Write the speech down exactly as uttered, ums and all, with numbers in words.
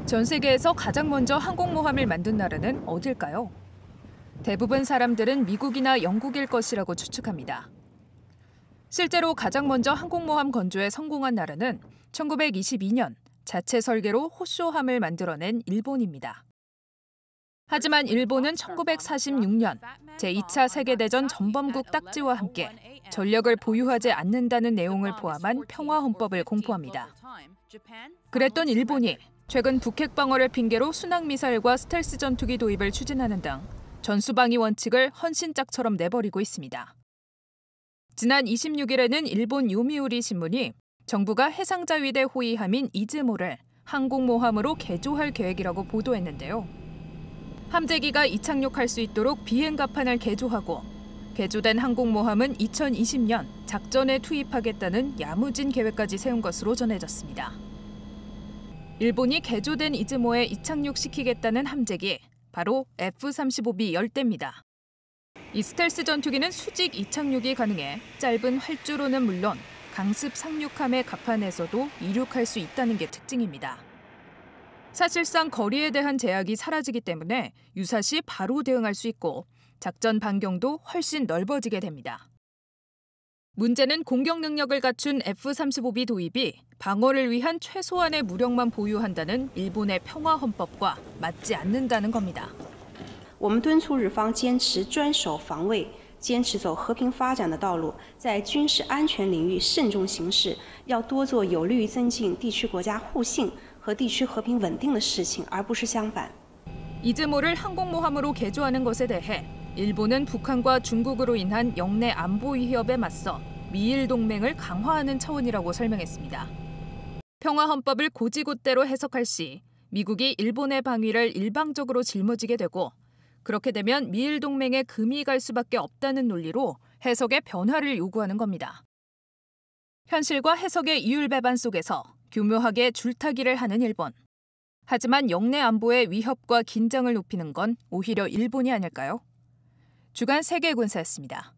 전 세계에서 가장 먼저 항공모함을 만든 나라는 어딜까요? 대부분 사람들은 미국이나 영국일 것이라고 추측합니다. 실제로 가장 먼저 항공모함 건조에 성공한 나라는 천구백이십이 년 자체 설계로 호쇼함을 만들어낸 일본입니다. 하지만 일본은 천구백사십육 년 제이 차 세계대전 전범국 딱지와 함께 전력을 보유하지 않는다는 내용을 포함한 평화헌법을 공포합니다. 그랬던 일본이 최근 북핵 방어를 핑계로 순항미사일과 스텔스 전투기 도입을 추진하는 등 전수방위 원칙을 헌신짝처럼 내버리고 있습니다. 지난 이십육 일에는 일본 요미우리 신문이 정부가 해상자위대 호위함인 이즈모를 항공모함으로 개조할 계획이라고 보도했는데요. 함재기가 이착륙할 수 있도록 비행갑판을 개조하고 개조된 항공모함은 이천이십 년 작전에 투입하겠다는 야무진 계획까지 세운 것으로 전해졌습니다. 일본이 개조된 이즈모에 이착륙시키겠다는 함재기, 바로 에프 삼십오 비 열대입니다. 이 스텔스 전투기는 수직 이착륙이 가능해 짧은 활주로는 물론 강습 상륙함의 갑판에서도 이륙할 수 있다는 게 특징입니다. 사실상 거리에 대한 제약이 사라지기 때문에 유사시 바로 대응할 수 있고 작전 반경도 훨씬 넓어지게 됩니다. 문제는 공격 능력을 갖춘 에프 삼십오 비 도입이 방어를 위한 최소한의 무력만 보유한다는 일본의 평화헌법과 맞지 않는다는 겁니다. 我们敦促日方坚持专守防卫，坚持走和平发展的道路，在军事安全领域慎重行事，要多做有利于增进地区国家互信和地区和平稳定的事情，而不是相反。 이즈모를 항공모함으로 개조하는 것에 대해 일본은 북한과 중국으로 인한 영내 안보 위협에 맞서 미일 동맹을 강화하는 차원이라고 설명했습니다. 평화헌법을 고지곳대로 해석할 시 미국이 일본의 방위를 일방적으로 짊어지게 되고 그렇게 되면 미일 동맹에 금이 갈 수밖에 없다는 논리로 해석의 변화를 요구하는 겁니다. 현실과 해석의 이율배반 속에서 교묘하게 줄타기를 하는 일본. 하지만 영내 안보의 위협과 긴장을 높이는 건 오히려 일본이 아닐까요? 주간 세계군사였습니다.